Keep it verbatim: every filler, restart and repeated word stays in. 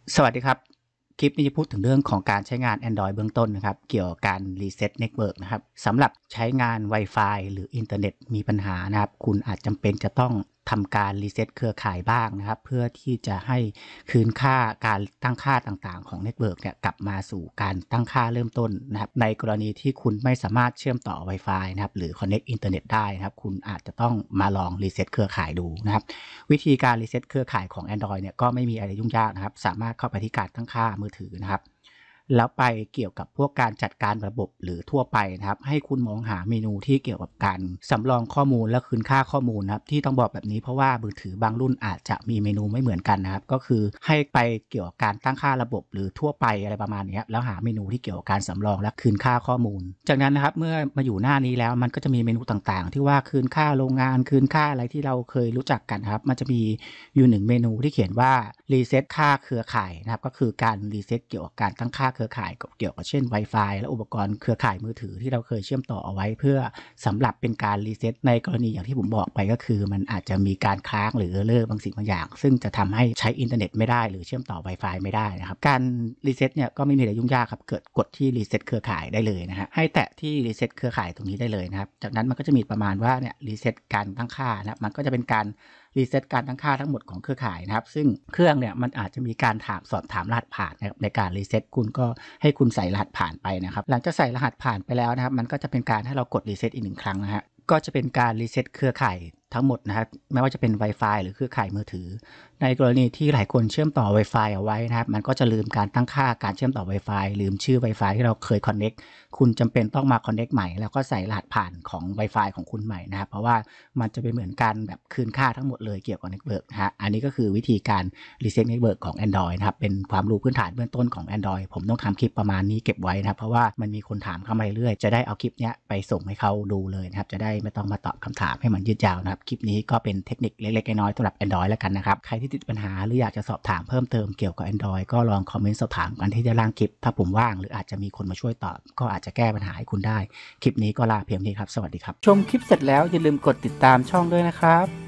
สวัสดีครับคลิปนี้จะพูดถึงเรื่องของการใช้งาน Android เบื้องต้นนะครับเกี่ยวกับการรีเซ็ตเน็ตเวิร์กนะครับสำหรับใช้งาน Wi-Fi หรืออินเทอร์เน็ตมีปัญหานะครับคุณอาจจำเป็นจะต้องทำการรีเซ็ตเครือข่ายบ้างนะครับเพื่อที่จะให้คืนค่าการตั้งค่าต่างๆของเน็ตเวิร์กเนี่ยกลับมาสู่การตั้งค่าเริ่มต้นนะครับในกรณีที่คุณไม่สามารถเชื่อมต่อ Wi-Fi นะครับหรือ Connect อินเทอร์เน็ตได้นะครับคุณอาจจะต้องมาลองรีเซ็ตเครือข่ายดูนะครับวิธีการรีเซ็ตเครือข่ายของ Android เนี่ยก็ไม่มีอะไรยุ่งยากนะครับสามารถเข้าไปที่การตั้งค่ามือถือนะครับแล้วไปเกี่ยวกับพวกการจัดการระบบหรือทั่วไปนะครับให้คุณมองหาเมนูที่เกี่ยวกับการสำรองข้อมูลและคืนค่าข้อมูลนะครับที่ต้องบอกแบบนี้เพราะว่ามือถือบางรุ่นอาจจะมีเมนูไม่เหมือนกันนะครับก็คือให้ไปเกี่ยวกับการตั้งค่าระบบหรือทั่วไปอะไรประมาณนี้แล้วหาเมนูที่เกี่ยวกับการสำรองและคืนค่าข้อมูลจากนั้นนะครับเมื่อมาอยู่หน้านี้แล้วมันก็จะมีเมนูต่างๆที่ว่าคืนค่าโรงงานคืนค่าอะไรที่เราเคยรู้จักกันครับมันจะมีอยู่หนึ่งเมนูที่เขียนว่ารีเซ็ตค่าเครือข่ายนะครับก็คือการรีเซ็ตเกี่ยวกับการตั้งค่าเครือข่ายเกี่ยวกับเช่น Wi-Fi และอุปกรณ์เครือข่ายมือถือที่เราเคยเชื่อมต่อเอาไว้เพื่อสำหรับเป็นการรีเซ็ตในกรณีอย่างที่ผมบอกไปก็คือมันอาจจะมีการค้างหรือเออร์บางสิ่งบางอย่างซึ่งจะทำให้ใช้อินเทอร์เน็ตไม่ได้หรือเชื่อมต่อ Wi-Fi ไม่ได้นะครับการรีเซ็ตเนี่ยก็ไม่มีอะไรยุ่งยากครับเกิดกดที่รีเซ็ตเครือข่ายได้เลยนะฮะให้แตะที่รีเซ็ตเครือข่ายตรงนี้ได้เลยนะครับจากนั้นมันก็จะมีประมาณว่าเนี่ยรีเซ็ตการตั้งค่านะมันก็จะเป็นการรีเซ็ตการตั้งค่าทั้งหมดของเครือข่ายนะครับซึ่งเครื่องเนี่ยมันอาจจะมีการถามสอบถามรหัสผ่านในการรีเซ็ตคุณก็ให้คุณใส่รหัสผ่านไปนะครับหลังจากใส่รหัสผ่านไปแล้วนะครับมันก็จะเป็นการให้เรากดรีเซ็ตอีกหนึ่งครั้งนะฮะก็จะเป็นการรีเซ็ตเครือข่ายทั้งหมดนะครับไม่ว่าจะเป็น Wi-Fi หรือเครือข่ายมือถือในกรณีที่หลายคนเชื่อมต่อ Wi-Fi เอาไว้นะครับมันก็จะลืมการตั้งค่าการเชื่อมต่อ Wi-Fi ลืมชื่อ Wi-Fi ที่เราเคย Connect คุณจำเป็นต้องมา Connect ใหม่แล้วก็ใส่รหัสผ่านของ Wi-Fi ของคุณใหม่นะครับเพราะว่ามันจะเป็นเหมือนกันแบบคืนค่าทั้งหมดเลยเกี่ยวกับเน็ตเวิร์กนะฮะอันนี้ก็คือวิธีการรีเซ็ตเน็ตเวิร์กของ Android นะครับเป็นความรู้พื้นฐานเบื้องต้นของ Android ผมต้องทำคลิปประมาณนี้เก็บไว้นะครับเพราะว่ามันมีคนถามเข้ามาเรื่อยๆจะได้เอาคลิปนี้ไปส่งให้เขาดูเลยนะครับจะได้ไม่ต้องมาตอบคำถามให้มันยืดยาวนะครับคลิปนี้ก็เป็นเทคนิคเล็กๆน้อยๆสำหรับ Android แล้วกันนะครับใครที่ติดปัญหาหรืออยากจะสอบถามเพิ่มเติมเกี่ยวกับ Android ก็ลองคอมเมนต์สอบถามกันที่ด้านล่างคลิปถ้าผมว่างหรืออาจจะมีคนมาช่วยตอบก็อาจจะแก้ปัญหาให้คุณได้คลิปนี้ก็ลาเพียงนี้ครับสวัสดีครับชมคลิปเสร็จแล้วอย่าลืมกดติดตามช่องด้วยนะครับ